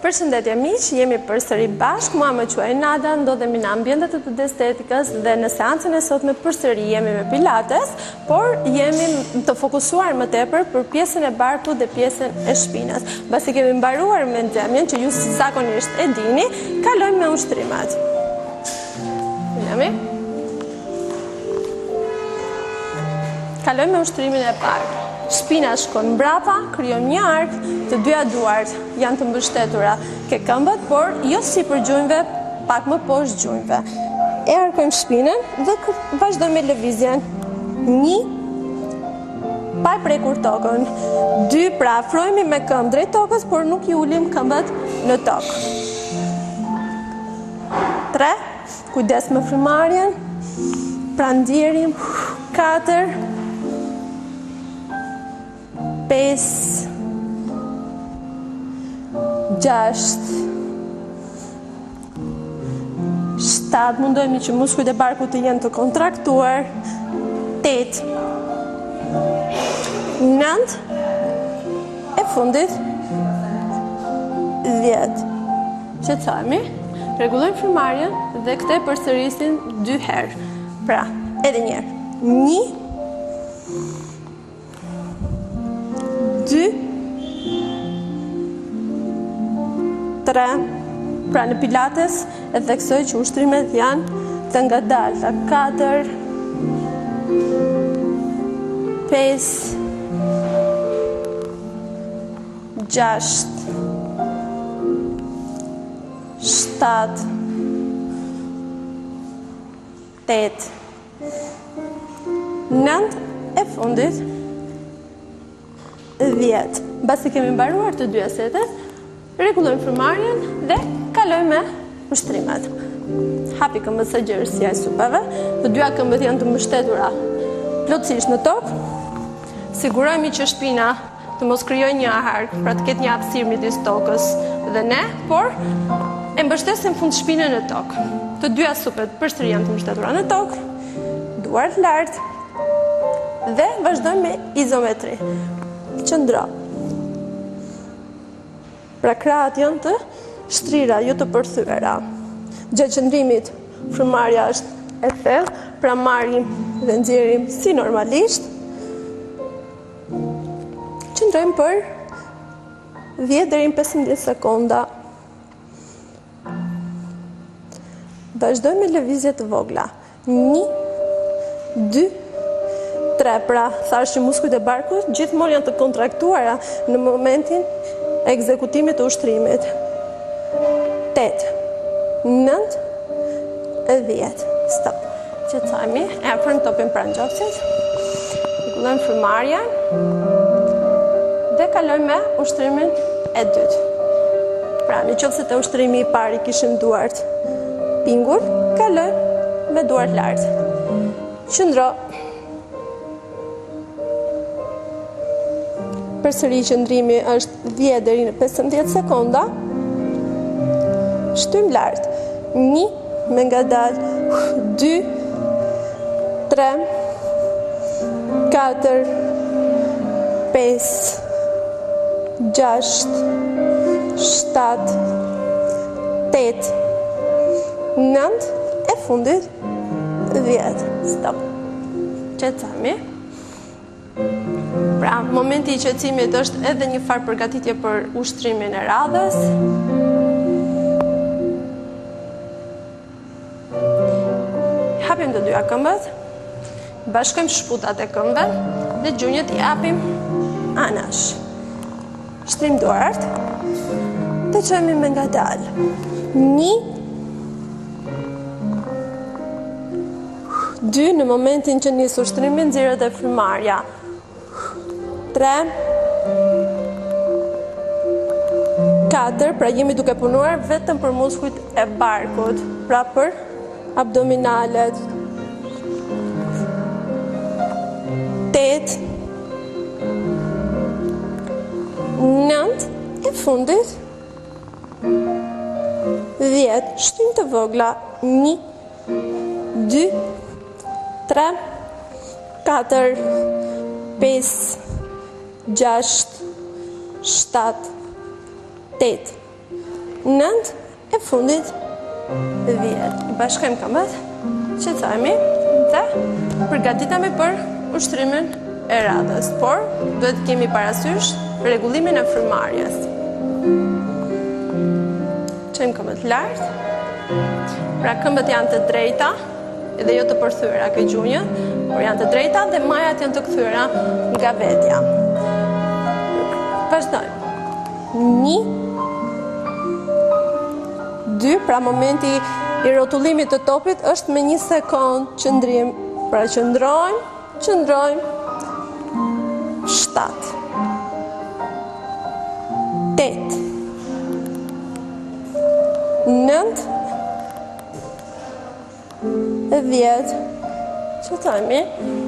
Përshëndetje miq, jemi përsëri bashkë, mua më quaj Nada, ndodhemi në ambientet e të estetikës dhe në seancën e sotme përsëri jemi me pilates, por jemi të fokusuar më tepër për pjesën e barkut dhe pjesën e shpinës. Pasi kemi mbaruar me ndemjen që ju zakonisht e dini, kalojmë me ushtrimet. Kalojmë me ushtrimin e parë. Shpina shkon mbrapa, krijon një ark, të dyja duart janë të mbështetura ke këmbët, por jo sipër gjunjëve, pak më poshtë gjunjëve. E arkojmë shpinën dhe vazhdojmë me lëvizjen. 1, pa e prekur tokën. 2, pra afrohemi me këmbë drejt tokës, por nuk i ulim këmbët në tokë. 3, kujdes me frymarrjen, pra ndjerim. 4, 5, 6, 7, mundohemi që muskujt e barkut të jenë të kontraktuar. 8, 9, e fundit 10. Qetësohemi, rregullojmë frymarrjen dhe këtë e përsërisim 2 herë. Pra, edhe një herë. 1, 2, 3, pra në pilates e theksoj që ushtrimet janë të ngadalta. 4, 5, 6, 7, 8, 9, e fundit 10. Mbasi kemi mbaruar të dyja setet, rregullojmë frymarrjen dhe kalojmë me ushtrimet. Hapi këmbët së gjerë si supave, të dyja këmbët janë të mbështetura plotësisht në tokë. Sigurohemi që shpina të mos krijojë një ark, pra të ketë një hapësirë midis tokës dhe ne, por e mbështesim fund shpinën në tokë. Të dyja supet përsëri janë të mbështetura në tokë, duart lart dhe vazhdojmë me izometri. Qëndro. Pra krahët janë të shtrira, jo të përthyera. Gjatë qëndrimit, frymarrja është e thellë, pra marrim dhe nxjerrim si normalisht. Qëndrojmë për 10 deri në 15 sekonda. Vazhdojmë me lëvizje të vogla. 1, 2, 3, pra thash që muskujt e barkut gjithmonë janë të kontraktuara në momentin e ekzekutimit të ushtrimit. 8, 9, 10. Stop. Qetësohemi, e afrojmë topin pranë gjoksit. Rregullojmë frymarrjen dhe kalojmë me ushtrimin e dytë. Pra, nëse te ushtrimi i parë kishim duart pingur, kalojmë me duart lart. Qëndro. Përsëri qëndrimi është 10 deri në 15 sekonda. Shtym lart. 1, me ngadal. 2, 3, 4, 5, 6, 7, 8, 9, e fundit 10. Stop. Qetësohemi. Pra, momenti i qetësimit është edhe një farë përgatitje për ushtrimin e radhës. Hapim të dyja këmbët, bashkojmë shputat e këmbëve dhe gjunjët i hapim anash. Shtrim duart dhe çojmë me ngadal. 1, 2, në momentin që nis ushtrimin, nxjerrët e frymarrja. 3, 4, pra jemi duke punuar vetëm për muskujt e barkut, pra për abdominalet. 8, 9, e fundit 10. Shtym të vogla. 1, 2, 3, 4, 5, 6, 7, 8, 9, e fundit 10. Bashkojmë këmbët, qetësohemi dhe përgatitemi për ushtrimin e radhës, por duhet kemi parasysh rregullimin e frymarrjes. Çojmë këmbët lart. Pra këmbët janë të drejta, edhe jo të përthyera ke gjunjë, por janë të drejta dhe majat janë të kthyer nga vetja. Vazhdojmë. 1, 2, pra momenti i rrotullimit të topit është me 1 sekond qëndrim. Pra qëndrojmë. 7, 8, 9, 10. Qëtojmë.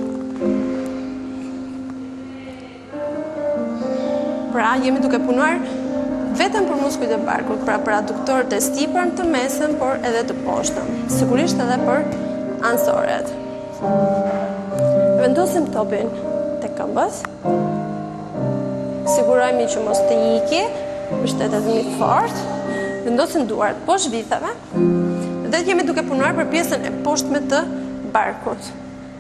Pra jemi duke punuar vetëm për muskujt e barkut, pra për aduktorët e sipër të mesëm, por edhe të poshtëm. Sigurisht edhe për ansoret. Vendosim topin te këmbës. Sigurohemi që mos të iki, mbështetemi fort. Vendosim duart poshtë vithave. Dhe jemi duke punuar për pjesën e poshtme të barkut.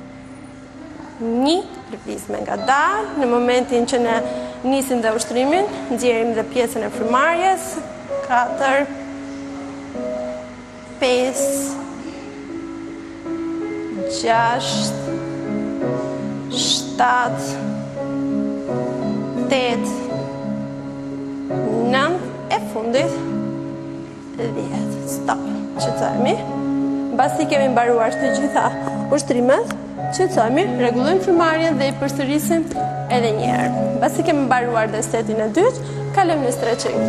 1, lëvizme ngadalë. Në momentin që ne nisim dhe ushtrimin, nxjerrim dhe pjesën e frymarrjes. 4, 5, 6, 7, 8, 9, e fundit 10. Stop. Qetësohemi. Mbasi kemi mbaruar të gjitha ushtrimet, qetësohemi, rregullojmë frymarrjen dhe i përsërisim edhe një herë. Mbasi kemi mbaruar dhe setin e dytë, kalojmë në stretching.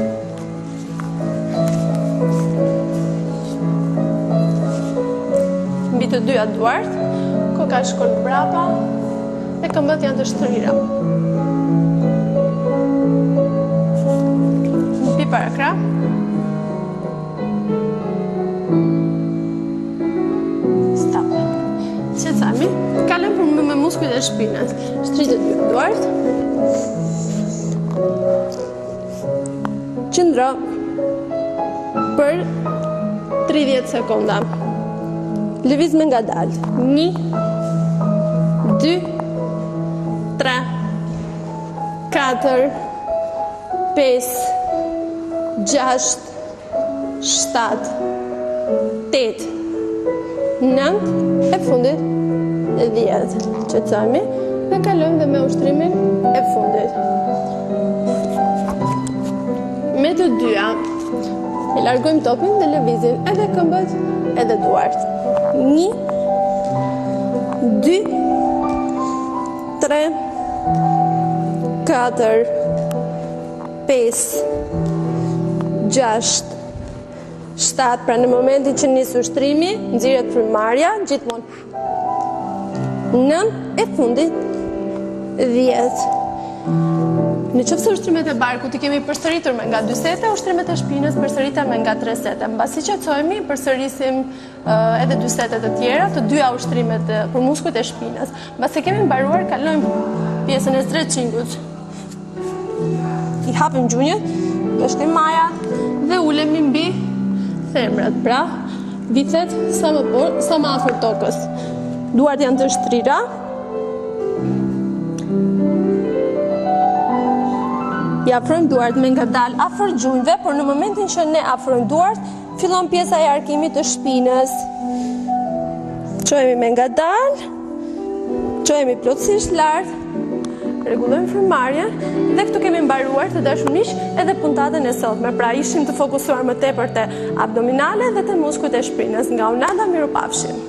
Mbi të dyja duart, koka shkon mbrapa dhe këmbët janë të shtrira. Mbi para krah. Stop. Qetësohemi, kalojmë me muskujt e shpinës. Shtrihet dy duart. Qëndro për 30 sekonda. Lëvizme ngadalë. 1, 2, 3, 4, 5, 6, 7, 8, 9, e fundit 10. Qetësohemi dhe kalojmë dhe me ushtrimin e fundit. Me të dyja e largojmë topin dhe lëvizim edhe këmbët edhe duart. 1, 2, 3, 4, 5, 6, 7. Pra në momentin që nis ushtrimi, nxirret frymarrja, gjithmonë 9, e fundit 10. Në qoftë se ushtrimet e barkut i kemi përsëritur me nga 2 sete, ushtrimet e shpinës përsëriten me nga 3 sete. Mbasi qetësohemi, përsërisim edhe 2 sete të tjera, të dyja ushtrimet për muskujt e shpinës. Mbasi kemi mbaruar, kalojmë pjesën e stretchingut. I hapim gjunjët, veshkojmë majat dhe ulemi mbi themrat, pra vithet sa më afër tokës. Duart janë të shtrira. I afrojmë duart me ngadalë afër gjunjëve, por në momentin që ne afrojmë duart, fillon pjesa e arkimit të shpinës. Çohemi me ngadalë, çohemi plotësisht lart, rregullojmë frymarrjen dhe këtu kemi mbaruar të dashur miq edhe puntatën e sotme. Pra ishim të fokusuar më tepër te abdominale dhe te muskujt e shpinës. Nga Unada, mirupafshim.